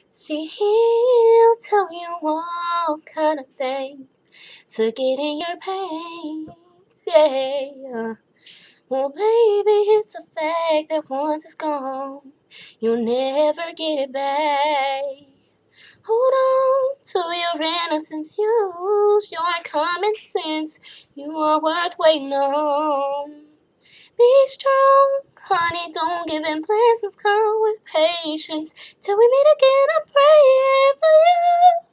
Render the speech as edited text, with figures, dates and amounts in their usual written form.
See, he'll tell you all kind of things to get in your pants, yeah. Well, baby, it's a fact that once it's gone, you'll never get it back. Hold on to your innocence, use your common sense. You are worth waiting on. Be strong, honey, don't give in. Blessings come with patience. Till we meet again, I'm praying for you.